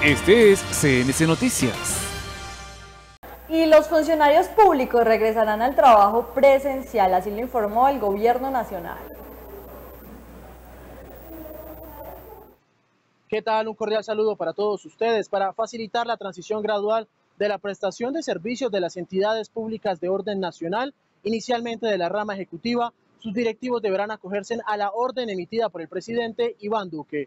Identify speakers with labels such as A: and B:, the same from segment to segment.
A: Este es CNC Noticias.
B: Y los funcionarios públicos regresarán al trabajo presencial, así lo informó el Gobierno Nacional.
C: ¿Qué tal? Un cordial saludo para todos ustedes. Para facilitar la transición gradual de la prestación de servicios de las entidades públicas de orden nacional, inicialmente de la rama ejecutiva, sus directivos deberán acogerse a la orden emitida por el presidente Iván Duque.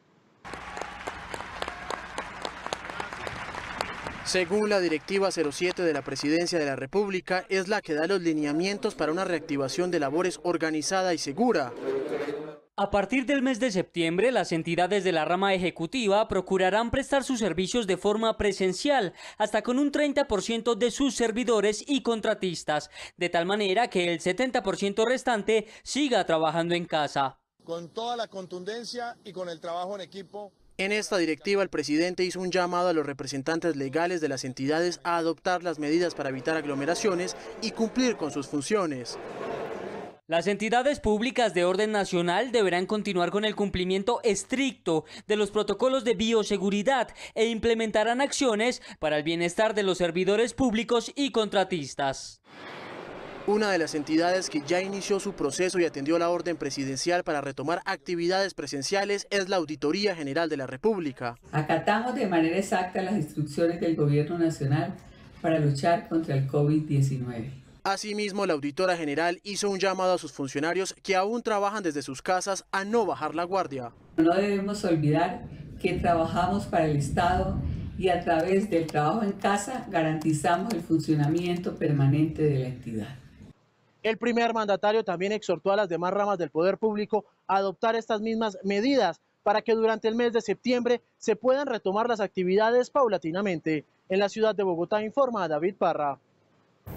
C: Según la Directiva 07 de la Presidencia de la República, es la que da los lineamientos para una reactivación de labores organizada y segura.
D: A partir del mes de septiembre, las entidades de la rama ejecutiva procurarán prestar sus servicios de forma presencial, hasta con un 30% de sus servidores y contratistas, de tal manera que el 70% restante siga trabajando en casa.
E: Con toda la contundencia y con el trabajo en equipo.
C: En esta directiva, el presidente hizo un llamado a los representantes legales de las entidades a adoptar las medidas para evitar aglomeraciones y cumplir con sus funciones.
D: Las entidades públicas de orden nacional deberán continuar con el cumplimiento estricto de los protocolos de bioseguridad e implementarán acciones para el bienestar de los servidores públicos y contratistas.
C: Una de las entidades que ya inició su proceso y atendió la orden presidencial para retomar actividades presenciales es la Auditoría General de la República.
F: Acatamos de manera exacta las instrucciones del Gobierno Nacional para luchar contra el COVID-19.
C: Asimismo, la Auditora General hizo un llamado a sus funcionarios que aún trabajan desde sus casas a no bajar la guardia.
F: No debemos olvidar que trabajamos para el Estado y a través del trabajo en casa garantizamos el funcionamiento permanente de la entidad.
C: El primer mandatario también exhortó a las demás ramas del poder público a adoptar estas mismas medidas para que durante el mes de septiembre se puedan retomar las actividades paulatinamente. En la ciudad de Bogotá, informa David Parra.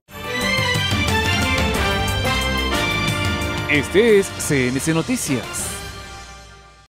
A: Este es CNC Noticias.